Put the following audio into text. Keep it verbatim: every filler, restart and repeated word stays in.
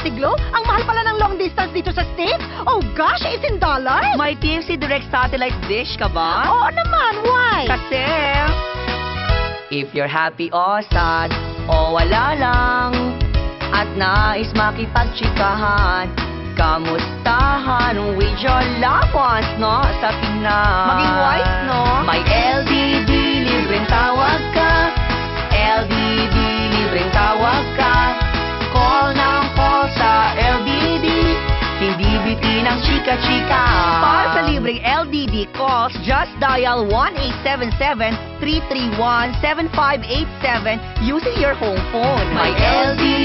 Ate Glo, ang mahal pala ng long distance dito sa States. Oh gosh, eighteen dollars? May T F C Direct Satellite Dish ka ba? Oo naman, why? Kasi, if you're happy o sad, o wala lang, at nais makipagtsikahan, kamustahan with your loved ones, no? Sa Pinas. Maging wise, no? May L D D, libreng tawag ka. L D D, libreng tawag ka. Call ng call sa L D D, hindi bitin ang chika-chika. Para sa libreng L D D calls, just dial one eight seven seven, three three one, seven five eight seven using your home phone. May L D